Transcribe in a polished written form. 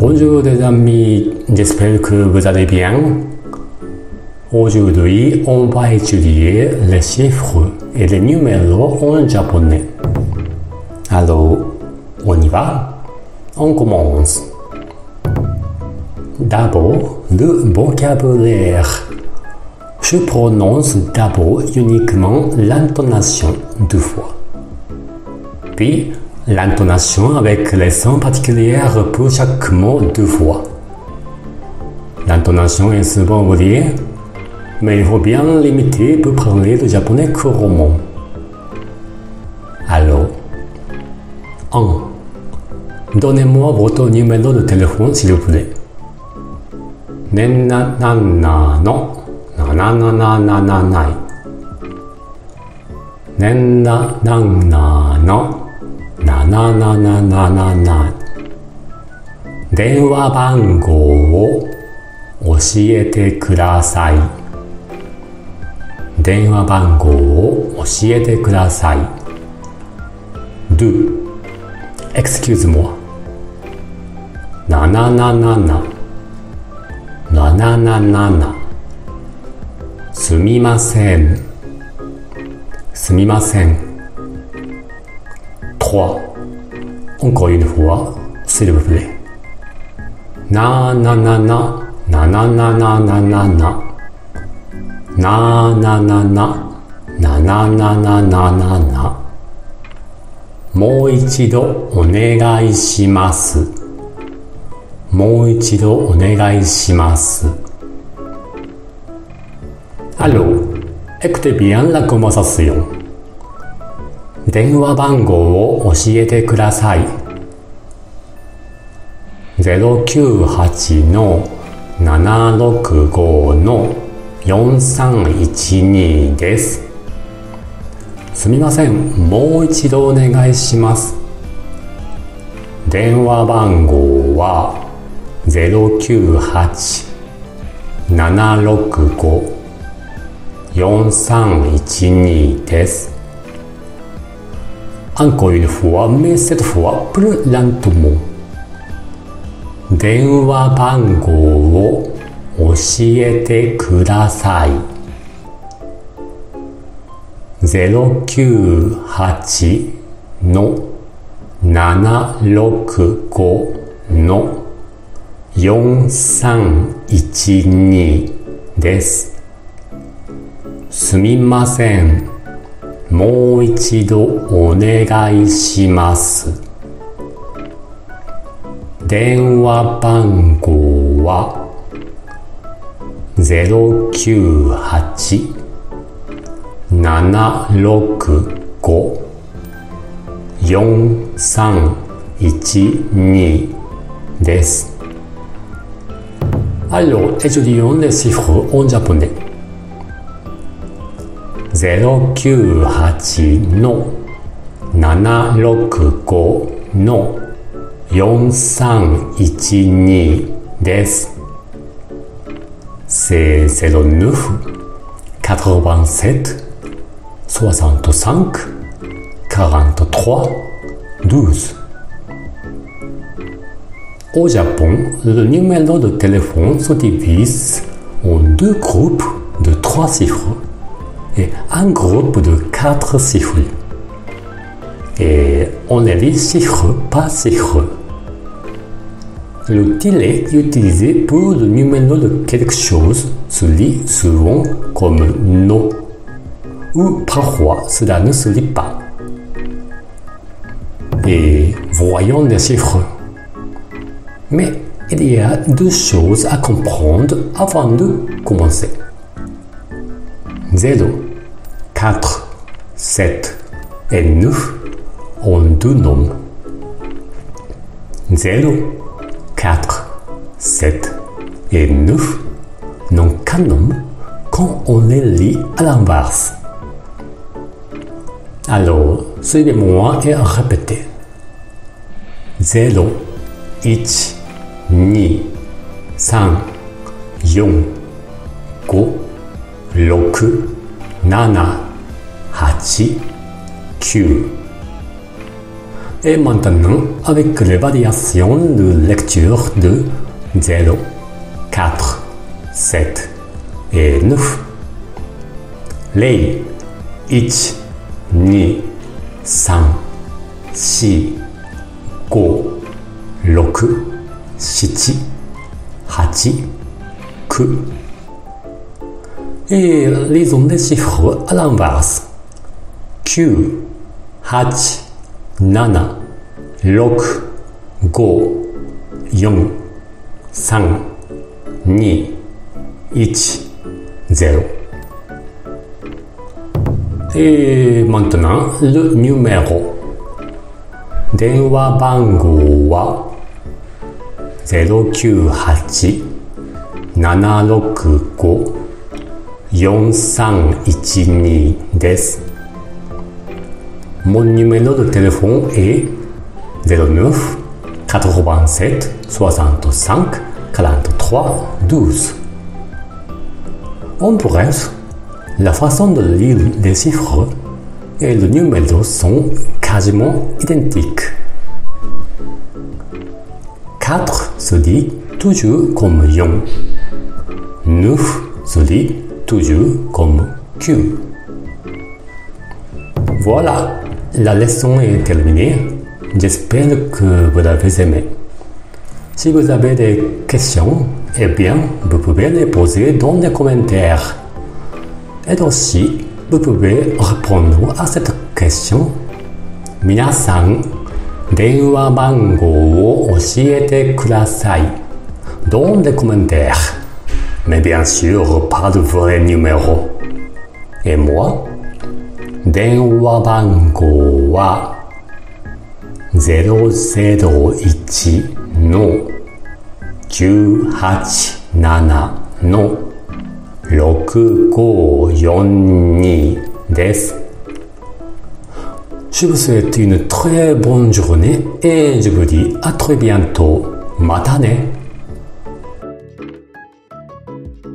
Bonjour les amis, j'espère que vous allez bien. Aujourd'hui, on va étudier les chiffres et les numéros en japonais. Alors, on y va? On commence. D'abord, le vocabulaire. Je prononce d'abord uniquement l'intonation deux fois. Puis, l'intonation avec les sons particulières pour chaque mot deux fois. L'intonation est souvent variée, mais il faut bien limiter pour parler le japonais couramment. Alors, 1. Donnez-moi votre numéro de téléphone s'il vous plaît. Nenna-nanna no nanananananai. Nenna-nanna no nanananananai. 電話番号を教えてください。電話番号を教えてください。Do Excuse-moi. 777 777. すみません。すみません。3. Encore une fois, s'il vous plaît. 777 777. 777 777. もう一度お願いします。もう一度お願いします。Alors, écoutez bien la conversation. 電話番号を教えてください。098の765の4312です。すみません、もう一度お願いします。電話番号は098-765-4312です。Encore une fois, mais cette fois plus lentement. 電話番号を教えてください。098の765の4312です。すみません。もう一度お願いします。電話番号は098-765-4312です。Alors, étudions les chiffres en japonais. 098の765の4312です。C'est 09 87 65 43 12. Au Japon, le numéro de téléphone se divise en deux groupes de 3 chiffres et un groupe de 4 chiffres. Et on élit chiffre par chiffre. Le tiret utilisé pour le numéro de quelque chose se lit souvent comme no, ou parfois cela ne se lit pas. Et voyons les chiffres. Mais il y a deux choses à comprendre avant de commencer. 0, 4, 7 et 9 ont deux noms. 0, 4, 7 et 9 n'ont qu'un nom quand on les lit à l'inverse. Alors, suivez-moi et répétez. 0, 1, 2, 3, 4, 5, 6, 7, 8, 9. Et maintenant, avec les variations de lecture de 0, 4, 7 et 9. 0, 1, 2, 3, 4, 5, 6, 7, 8, 9. Et lisons les chiffres à l'inverse. 9, 8, 7, 6, 5, 4, 3, 2, 1, 0. Et maintenant, le numéro. 電話番号は 098-765-4312 です。Mon numéro de téléphone est 09 87 65 43 12. En bref, la façon de lire les chiffres et le numéro sont quasiment identiques. 4 se dit toujours comme 4. 9 se dit toujours comme Q. Voilà, la leçon est terminée. J'espère que vous l'avez aimé. Si vous avez des questions, eh bien, vous pouvez les poser dans les commentaires. Et aussi, vous pouvez répondre à cette question. 皆さん、電話番号を教えてください。Dans les commentaires. Mais bien sûr, pas de vrai numéro. Et moi, 電話番号は001の987の6542です。Je vous souhaite une très bonne journée et je vous dis à très bientôt. またね。